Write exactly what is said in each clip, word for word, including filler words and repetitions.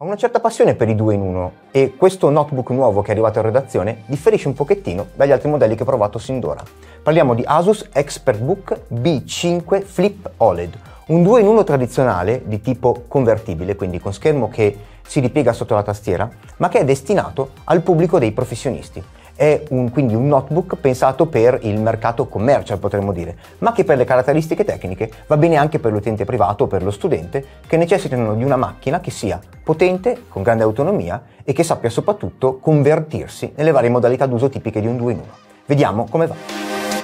Ho una certa passione per i due in uno e questo notebook nuovo che è arrivato in redazione differisce un pochettino dagli altri modelli che ho provato sin d'ora. Parliamo di Asus ExpertBook B cinque Flip O L E D, un due in uno tradizionale di tipo convertibile, quindi con schermo che si ripiega sotto la tastiera, ma che è destinato al pubblico dei professionisti. È un, quindi un notebook pensato per il mercato commercial, potremmo dire, ma che per le caratteristiche tecniche va bene anche per l'utente privato o per lo studente che necessitano di una macchina che sia potente, con grande autonomia e che sappia soprattutto convertirsi nelle varie modalità d'uso tipiche di un due in uno. Vediamo come va.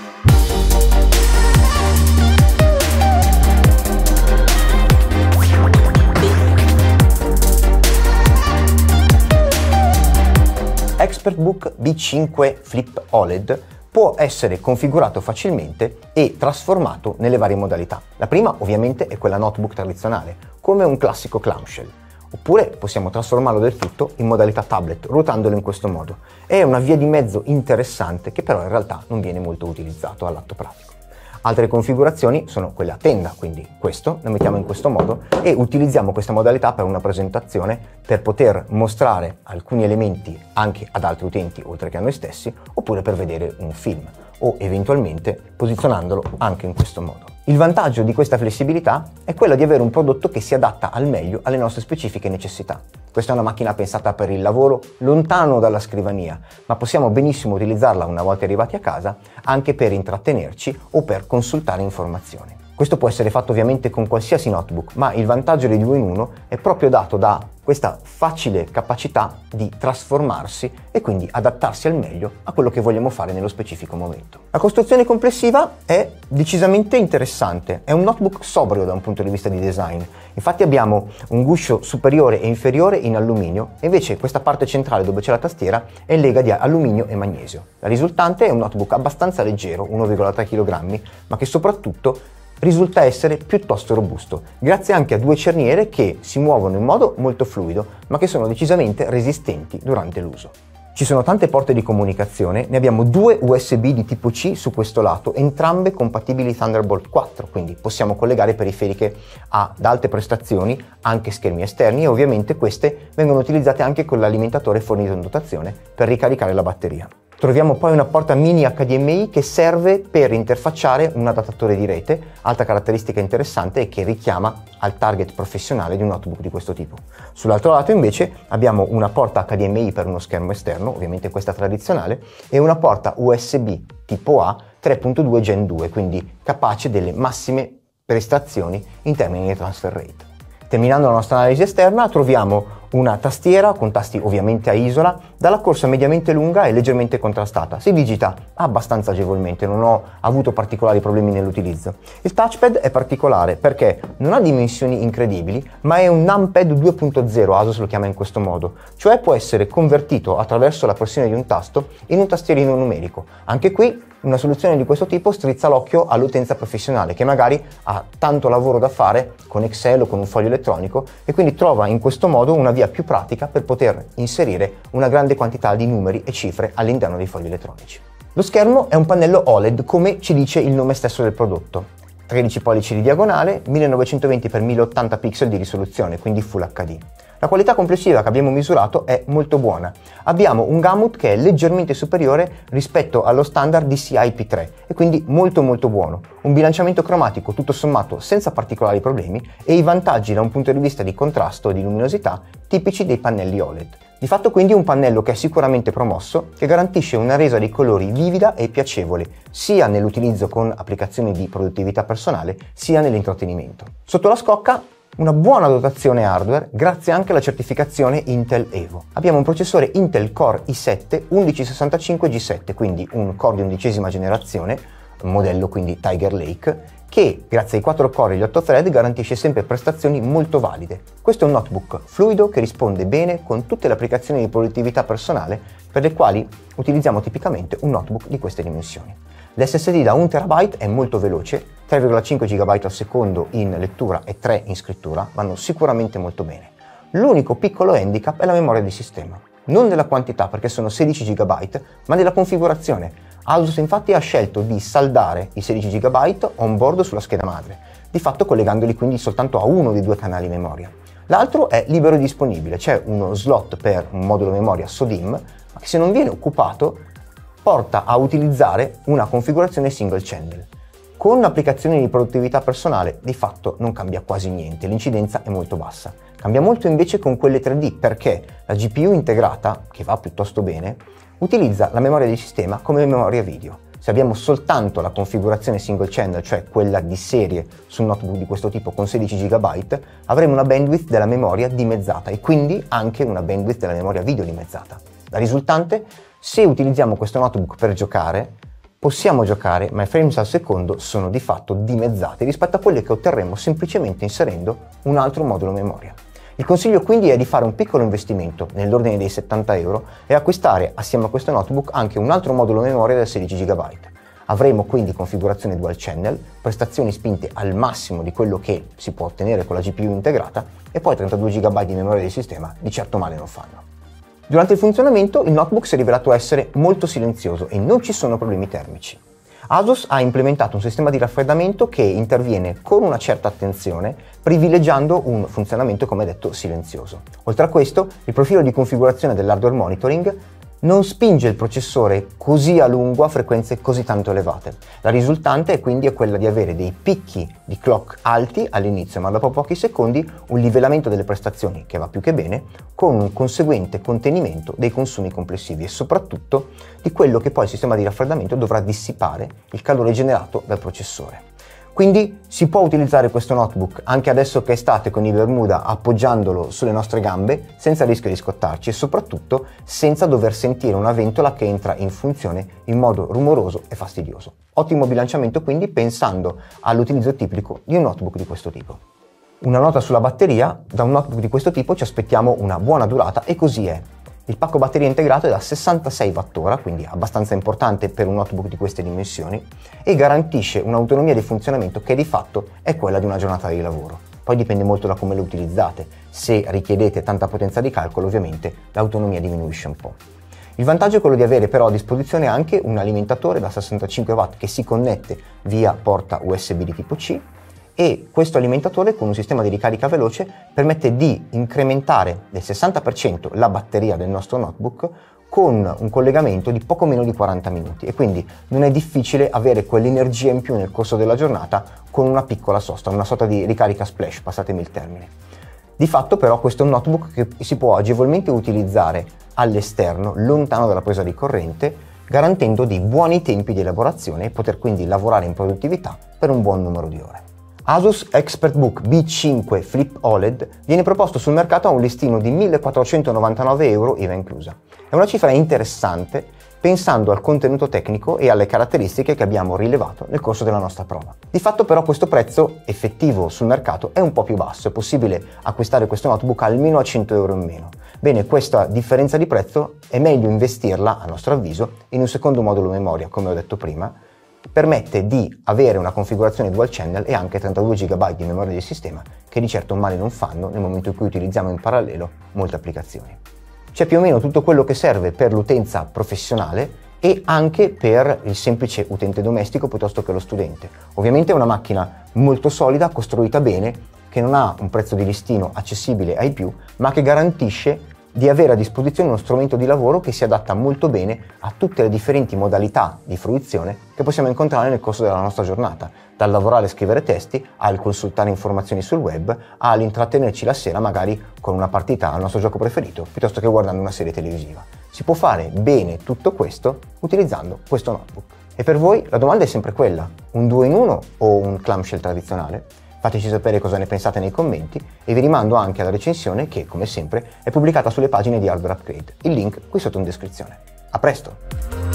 ExpertBook B cinque Flip O L E D può essere configurato facilmente e trasformato nelle varie modalità. La prima ovviamente è quella notebook tradizionale, come un classico clamshell. Oppure possiamo trasformarlo del tutto in modalità tablet, ruotandolo in questo modo. È una via di mezzo interessante che però in realtà non viene molto utilizzato all'atto pratico. Altre configurazioni sono quelle a tenda, quindi questo lo mettiamo in questo modo e utilizziamo questa modalità per una presentazione per poter mostrare alcuni elementi anche ad altri utenti oltre che a noi stessi, oppure per vedere un film o eventualmente posizionandolo anche in questo modo. Il vantaggio di questa flessibilità è quello di avere un prodotto che si adatta al meglio alle nostre specifiche necessità. Questa è una macchina pensata per il lavoro lontano dalla scrivania, ma possiamo benissimo utilizzarla una volta arrivati a casa anche per intrattenerci o per consultare informazioni. Questo può essere fatto ovviamente con qualsiasi notebook, ma il vantaggio dei due in uno è proprio dato da questa facile capacità di trasformarsi e quindi adattarsi al meglio a quello che vogliamo fare nello specifico momento. La costruzione complessiva è decisamente interessante, è un notebook sobrio da un punto di vista di design. Infatti abbiamo un guscio superiore e inferiore in alluminio e invece questa parte centrale dove c'è la tastiera è in lega di alluminio e magnesio. La risultante è un notebook abbastanza leggero, uno virgola tre chilogrammi, ma che soprattutto risulta essere piuttosto robusto, grazie anche a due cerniere che si muovono in modo molto fluido, ma che sono decisamente resistenti durante l'uso. Ci sono tante porte di comunicazione, ne abbiamo due U S B di tipo C su questo lato, entrambe compatibili Thunderbolt quattro, quindi possiamo collegare periferiche ad alte prestazioni, anche schermi esterni, e ovviamente queste vengono utilizzate anche con l'alimentatore fornito in dotazione per ricaricare la batteria. Troviamo poi una porta mini H D M I che serve per interfacciare un adattatore di rete, altra caratteristica interessante e che richiama al target professionale di un notebook di questo tipo. Sull'altro lato invece abbiamo una porta H D M I per uno schermo esterno, ovviamente questa tradizionale, e una porta U S B tipo A tre punto due Gen due, quindi capace delle massime prestazioni in termini di transfer rate. Terminando la nostra analisi esterna troviamo una tastiera con tasti ovviamente a isola, dalla corsa mediamente lunga e leggermente contrastata. Si digita abbastanza agevolmente, non ho avuto particolari problemi nell'utilizzo. Il touchpad è particolare perché non ha dimensioni incredibili, ma è un numpad due punto zero, Asus lo chiama in questo modo, cioè può essere convertito attraverso la pressione di un tasto in un tastierino numerico. Anche qui una soluzione di questo tipo strizza l'occhio all'utenza professionale che magari ha tanto lavoro da fare con Excel o con un foglio elettronico e quindi trova in questo modo una via più pratica per poter inserire una grande quantità di numeri e cifre all'interno dei fogli elettronici. Lo schermo è un pannello O L E D come ci dice il nome stesso del prodotto. tredici pollici di diagonale, millenovecentoventi per mille ottanta pixel di risoluzione, quindi Full H D. La qualità complessiva che abbiamo misurato è molto buona. Abbiamo un gamut che è leggermente superiore rispetto allo standard D C I P tre e quindi molto molto buono. Un bilanciamento cromatico tutto sommato senza particolari problemi e i vantaggi da un punto di vista di contrasto e di luminosità tipici dei pannelli O L E D. Di fatto quindi un pannello che è sicuramente promosso, che garantisce una resa dei colori vivida e piacevole, sia nell'utilizzo con applicazioni di produttività personale, sia nell'intrattenimento. Sotto la scocca una buona dotazione hardware grazie anche alla certificazione Intel Evo. Abbiamo un processore Intel Core i sette undici sessantacinque G sette, quindi un core di undicesima generazione, modello quindi Tiger Lake, che grazie ai quattro core e agli otto thread garantisce sempre prestazioni molto valide. Questo è un notebook fluido che risponde bene con tutte le applicazioni di produttività personale per le quali utilizziamo tipicamente un notebook di queste dimensioni. L'S S D da un terabyte è molto veloce, tre virgola cinque giga al secondo in lettura e tre in scrittura, vanno sicuramente molto bene. L'unico piccolo handicap è la memoria di sistema. Non della quantità perché sono sedici giga, ma della configurazione. Asus infatti ha scelto di saldare i sedici giga on board sulla scheda madre, di fatto collegandoli quindi soltanto a uno dei due canali memoria. L'altro è libero e disponibile, c'è uno slot per un modulo memoria SODIMM, ma che se non viene occupato porta a utilizzare una configurazione single channel. Con applicazioni di produttività personale di fatto non cambia quasi niente, l'incidenza è molto bassa. Cambia molto invece con quelle tre D perché la G P U integrata, che va piuttosto bene, utilizza la memoria di sistema come memoria video. Se abbiamo soltanto la configurazione single channel, cioè quella di serie su un notebook di questo tipo con sedici giga byte, avremo una bandwidth della memoria dimezzata e quindi anche una bandwidth della memoria video dimezzata. La risultante, se utilizziamo questo notebook per giocare, possiamo giocare, ma i frames al secondo sono di fatto dimezzati rispetto a quelle che otterremo semplicemente inserendo un altro modulo memoria. Il consiglio quindi è di fare un piccolo investimento nell'ordine dei settanta euro e acquistare assieme a questo notebook anche un altro modulo memoria da sedici giga byte. Avremo quindi configurazione dual channel, prestazioni spinte al massimo di quello che si può ottenere con la G P U integrata e poi trentadue giga byte di memoria di sistema di certo male non fanno. Durante il funzionamento il notebook si è rivelato essere molto silenzioso e non ci sono problemi termici. Asus ha implementato un sistema di raffreddamento che interviene con una certa attenzione, privilegiando un funzionamento, come detto, silenzioso. Oltre a questo, il profilo di configurazione dell'hardware monitoring non spinge il processore così a lungo a frequenze così tanto elevate. La risultante è quindi quella di avere dei picchi di clock alti all'inizio, ma dopo pochi secondi un livellamento delle prestazioni che va più che bene, con un conseguente contenimento dei consumi complessivi e soprattutto di quello che poi il sistema di raffreddamento dovrà dissipare il calore generato dal processore. Quindi si può utilizzare questo notebook anche adesso che è estate con i Bermuda appoggiandolo sulle nostre gambe senza rischio di scottarci e soprattutto senza dover sentire una ventola che entra in funzione in modo rumoroso e fastidioso. Ottimo bilanciamento quindi pensando all'utilizzo tipico di un notebook di questo tipo. Una nota sulla batteria: da un notebook di questo tipo ci aspettiamo una buona durata e così è. Il pacco batteria integrato è da sessantasei watt-ora, quindi abbastanza importante per un notebook di queste dimensioni, e garantisce un'autonomia di funzionamento che di fatto è quella di una giornata di lavoro. Poi dipende molto da come lo utilizzate. Se richiedete tanta potenza di calcolo, ovviamente l'autonomia diminuisce un po'. Il vantaggio è quello di avere però a disposizione anche un alimentatore da sessantacinque watt che si connette via porta U S B di tipo C, e questo alimentatore con un sistema di ricarica veloce permette di incrementare del sessanta per cento la batteria del nostro notebook con un collegamento di poco meno di quaranta minuti e quindi non è difficile avere quell'energia in più nel corso della giornata con una piccola sosta, una sorta di ricarica splash, passatemi il termine. Di fatto però questo è un notebook che si può agevolmente utilizzare all'esterno, lontano dalla presa di corrente, garantendo dei buoni tempi di elaborazione e poter quindi lavorare in produttività per un buon numero di ore. Asus ExpertBook B cinque Flip O L E D viene proposto sul mercato a un listino di millequattrocentonovantanove euro I V A inclusa. È una cifra interessante pensando al contenuto tecnico e alle caratteristiche che abbiamo rilevato nel corso della nostra prova. Di fatto però questo prezzo effettivo sul mercato è un po' più basso, è possibile acquistare questo notebook almeno a cento euro in meno. Bene, questa differenza di prezzo è meglio investirla, a nostro avviso, in un secondo modulo memoria, come ho detto prima. Permette di avere una configurazione dual channel e anche trentadue giga byte di memoria di sistema, che di certo male non fanno nel momento in cui utilizziamo in parallelo molte applicazioni. C'è più o meno tutto quello che serve per l'utenza professionale e anche per il semplice utente domestico piuttosto che lo studente. Ovviamente è una macchina molto solida, costruita bene, che non ha un prezzo di listino accessibile ai più, ma che garantisce di avere a disposizione uno strumento di lavoro che si adatta molto bene a tutte le differenti modalità di fruizione che possiamo incontrare nel corso della nostra giornata, dal lavorare e scrivere testi, al consultare informazioni sul web, all'intrattenerci la sera magari con una partita al nostro gioco preferito, piuttosto che guardando una serie televisiva. Si può fare bene tutto questo utilizzando questo notebook. E per voi la domanda è sempre quella: un due in uno o un clamshell tradizionale? Fateci sapere cosa ne pensate nei commenti e vi rimando anche alla recensione che, come sempre, è pubblicata sulle pagine di Hardware Upgrade. Il link qui sotto in descrizione. A presto!